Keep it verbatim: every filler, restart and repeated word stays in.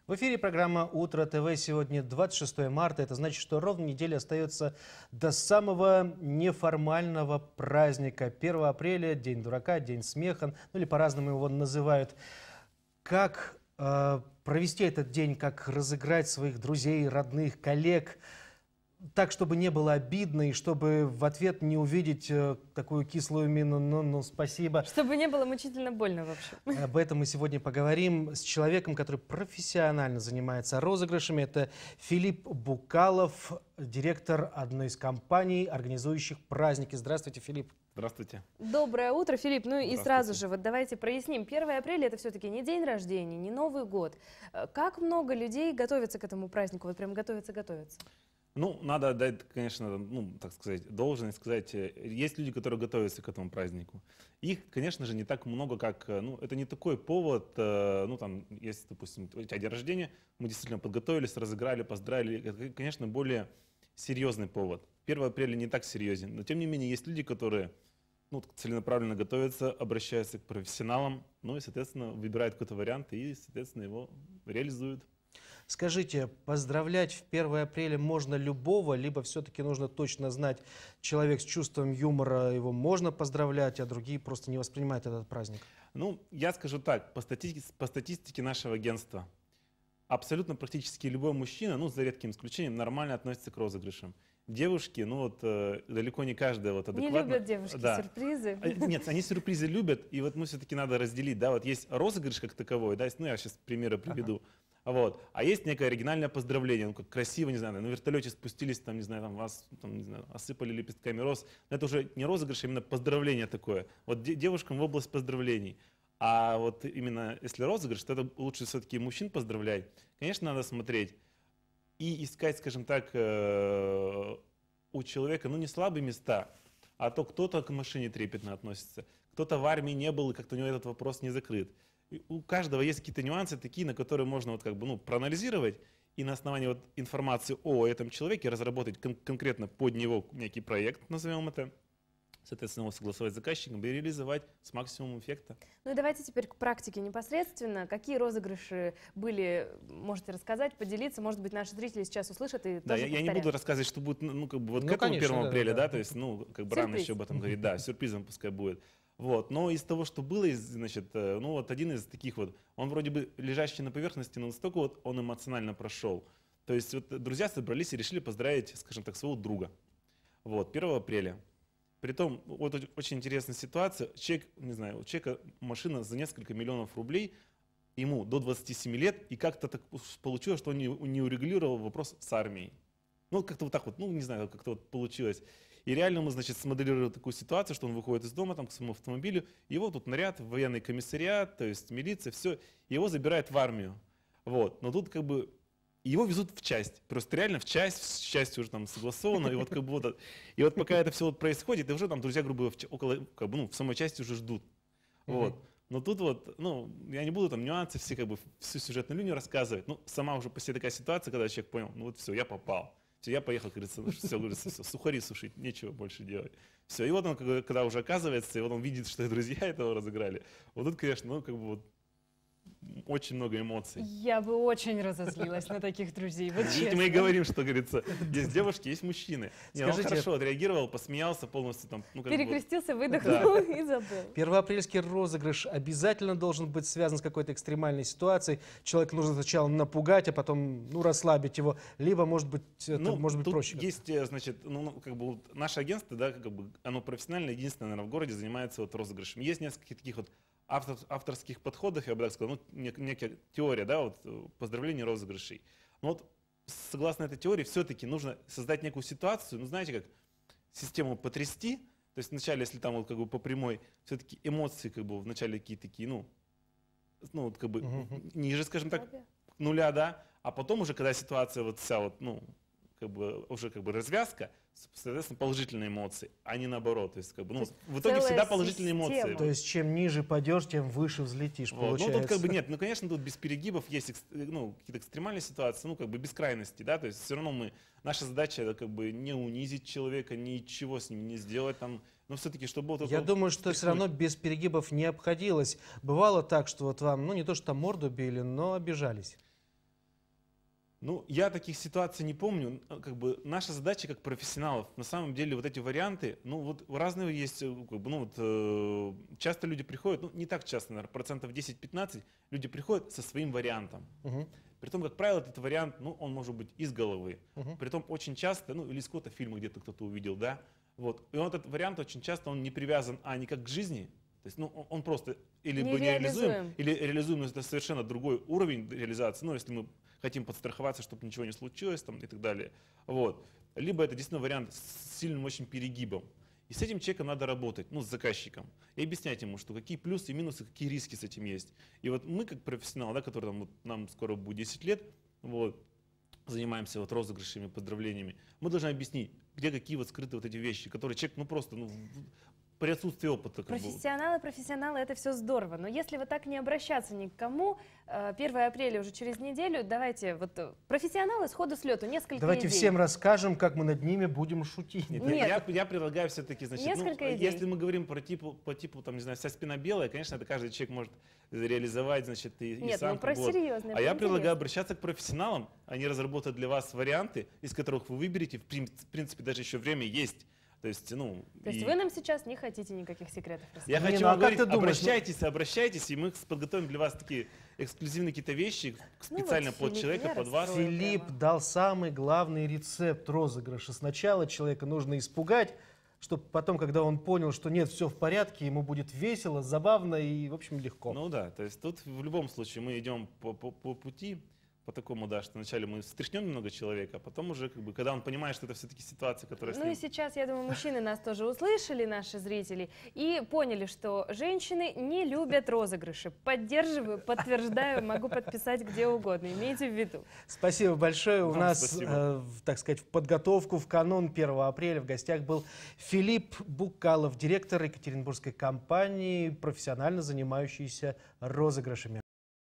В эфире программа «Утро ТВ». Сегодня двадцать шестое марта. Это значит, что ровно неделя остается до самого неформального праздника. первого апреля, День дурака, День смеха, ну или по-разному его называют. Как э, провести этот день, как разыграть своих друзей, родных, коллег, так, чтобы не было обидно и чтобы в ответ не увидеть э, такую кислую мину «ну, ну, спасибо». Чтобы не было мучительно больно вообще. Об этом мы сегодня поговорим с человеком, который профессионально занимается розыгрышами. Это Филипп Букалов, директор одной из компаний, организующих праздники. Здравствуйте, Филипп. Здравствуйте. Доброе утро, Филипп. Ну и сразу же вот давайте проясним. первое апреля это все-таки не день рождения, не Новый год. Как много людей готовятся к этому празднику? Вот прям готовятся-готовятся. Ну, надо дать, конечно, ну, так сказать, должность сказать. Есть люди, которые готовятся к этому празднику. Их, конечно же, не так много, как, ну, это не такой повод, ну, там, если, допустим, у тебя день рождения, мы действительно подготовились, разыграли, поздравили. Это, конечно, более серьезный повод. первое апреля не так серьезен, но, тем не менее, есть люди, которые, ну, целенаправленно готовятся, обращаются к профессионалам, ну, и, соответственно, выбирают какой-то вариант и, соответственно, его реализуют. Скажите, поздравлять в первое апреля можно любого, либо все-таки нужно точно знать, человек с чувством юмора, его можно поздравлять, а другие просто не воспринимают этот праздник? Ну, я скажу так, по статистике, по статистике нашего агентства, абсолютно практически любой мужчина, ну, за редким исключением, нормально относится к розыгрышам. Девушки, ну вот э, далеко не каждая вот адекватно. Не любят девушки да. сюрпризы. Нет, они сюрпризы любят, и вот мы все-таки надо разделить, да, вот есть розыгрыш как таковой, да, ну я сейчас примеры приведу. Ага. Вот. А есть некое оригинальное поздравление, ну, как красиво, не знаю, на вертолете спустились, там, не знаю, там, вас там, не знаю, осыпали лепестками роз. Но это уже не розыгрыш, а именно поздравление такое. Вот девушкам в область поздравлений. А вот именно если розыгрыш, то это лучше все-таки мужчин поздравлять. Конечно, надо смотреть и искать, скажем так, у человека, ну, не слабые места, а то кто-то к машине трепетно относится, кто-то в армии не был, и как-то у него этот вопрос не закрыт. У каждого есть какие-то нюансы такие, на которые можно вот как бы, ну, проанализировать и на основании вот информации о этом человеке разработать кон конкретно под него некий проект, назовем это, соответственно, его согласовать с заказчиком и реализовать с максимумом эффекта. Ну и давайте теперь к практике непосредственно. Какие розыгрыши были, можете рассказать, поделиться, может быть, наши зрители сейчас услышат и да, тоже я, я не буду рассказывать, что будет, ну, как бы вот ну, к этому конечно, первому да, апреля, да, да, то есть, ну, как бы рано еще об этом говорить, да, сюрпризом пускай будет. Вот. Но из того, что было, значит, ну вот один из таких вот, он вроде бы лежащий на поверхности, но настолько вот он эмоционально прошел. То есть вот друзья собрались и решили поздравить, скажем так, своего друга. Вот, первого апреля. Притом, вот очень интересная ситуация, человек, не знаю, у человека машина за несколько миллионов рублей, ему до двадцати семи лет, и как-то так получилось, что он не, не урегулировал вопрос с армией. Ну, как-то вот так вот, ну, не знаю, как-то вот получилось. И реально мы, значит, смоделировали такую ситуацию, что он выходит из дома там, к своему автомобилю, его тут наряд, военный комиссариат, то есть милиция, все, его забирают в армию. Вот. Но тут как бы его везут в часть, просто реально в часть, с частью уже там согласовано, и вот как бы вот, и вот пока это все вот происходит, и уже там друзья, грубо говоря, около, как бы, ну, в самой части уже ждут. Вот. Но тут вот, ну, я не буду там нюансы все, как бы, всю сюжетную линию рассказывать, ну, сама уже по себе такая ситуация, когда человек понял, ну вот все, я попал. Все, я поехал, говорится, ну, все, говорится, все, сухари сушить, нечего больше делать. Все, и вот он, когда уже оказывается, и вот он видит, что и друзья этого разыграли, вот тут, конечно, ну, как бы вот очень много эмоций. Я бы очень разозлилась на таких друзей, вот Видите, мы и говорим, что, говорится, есть девушки, есть мужчины. Не, он хорошо отреагировал, посмеялся полностью. Там, ну, как перекрестился, бы, выдохнул да. и забыл. Первоапрельский розыгрыш обязательно должен быть связан с какой-то экстремальной ситуацией. Человека нужно сначала напугать, а потом, ну, расслабить его. Либо, может быть, это ну, может быть тут проще. Есть, значит, ну, как бы вот наше агентство, да, как бы оно профессионально, единственное, наверное, в городе занимается вот розыгрышем. Есть несколько таких вот Автор, авторских подходов, я бы так сказал, ну, нек, некая теория, да, вот, поздравлений, розыгрышей. Но вот согласно этой теории все-таки нужно создать некую ситуацию, ну, знаете, как систему потрясти, то есть вначале, если там вот как бы по прямой, все-таки эмоции как бы вначале какие-то такие, ну, ну, вот как бы uh-huh. ниже, скажем так, нуля, да, а потом уже, когда ситуация вот вся вот, ну, как бы уже как бы развязка, соответственно, положительные эмоции, а не наоборот. То есть, как бы, ну, в итоге всегда положительные система. эмоции. То есть, чем ниже падешь, тем выше взлетишь, вот. получается. Ну, тут как бы нет, ну, конечно, тут без перегибов есть, ну, какие-то экстремальные ситуации, ну, как бы без крайности, да, то есть все равно мы, наша задача, это как бы не унизить человека, ничего с ним не сделать там, но все-таки, чтобы... Вот Я думаю, что все равно без перегибов не обходилось. Бывало так, что вот вам, ну, не то, что там морду били, но обижались. Ну, я таких ситуаций не помню. Как бы наша задача как профессионалов, на самом деле, вот эти варианты, ну, вот разные есть, как бы, ну, вот, э, часто люди приходят, ну, не так часто, наверное, процентов десять-пятнадцать люди приходят со своим вариантом. Угу. Притом, как правило, этот вариант, ну, он может быть из головы. Угу. Притом, очень часто, ну, или из какого-то фильма где-то кто-то увидел, да, вот. И он, этот вариант очень часто, он не привязан, а, не как к жизни, то есть, ну, он, он просто или бы не реализуем, или реализуем, но это совершенно другой уровень реализации, ну, если мы хотим подстраховаться, чтобы ничего не случилось там, и так далее. Вот. Либо это действительно вариант с сильным очень перегибом. И с этим человеком надо работать, ну, с заказчиком, и объяснять ему, что какие плюсы и минусы, какие риски с этим есть. И вот мы, как профессионалы, да, которые там, вот, нам скоро будет десять лет, вот, занимаемся вот розыгрышами, поздравлениями, мы должны объяснить, где какие вот скрыты вот эти вещи, которые человек, ну, просто, ну, при отсутствии опыта. Профессионалы, бы. профессионалы, это все здорово. Но если вот так не обращаться ни к кому, первое апреля уже через неделю, давайте, вот профессионалы сходу с лету, несколько Давайте идей. всем расскажем, как мы над ними будем шутить. Нет, Нет. Я, я предлагаю все-таки, значит, Несколько ну, идей. если мы говорим про типу, по типу, там, не знаю, вся спина белая, конечно, это каждый человек может реализовать, значит, и, Нет, и сам. ну про вот. серьезные. А я предлагаю обращаться к профессионалам, они разработают для вас варианты, из которых вы выберете, в принципе, даже еще время есть. То есть, ну, То есть и... вы нам сейчас не хотите никаких секретов рассказать? Я Не, хочу ну, а вам как говорить, ты думаешь, обращайтесь, обращайтесь, и мы подготовим для вас такие эксклюзивные какие-то вещи специально Ну вот, под Филипп, человека, я под вас. расстрою. Филипп прямо. дал самый главный рецепт розыгрыша. Сначала человека нужно испугать, чтобы потом, когда он понял, что нет, все в порядке, ему будет весело, забавно и, в общем, легко. Ну да, то есть тут в любом случае мы идем по, по, по пути, по такому, да, что вначале мы встряхнем немного человека, а потом уже, как бы, когда он понимает, что это все-таки ситуация, которая с Ну ним... и сейчас, я думаю, мужчины нас тоже услышали, наши зрители, и поняли, что женщины не любят розыгрыши. Поддерживаю, подтверждаю, могу подписать где угодно, имейте в виду. Спасибо большое. У Вам нас, спасибо. э, в, так сказать, в подготовку в канун первого апреля в гостях был Филипп Букалов, директор екатеринбургской компании, профессионально занимающийся розыгрышами.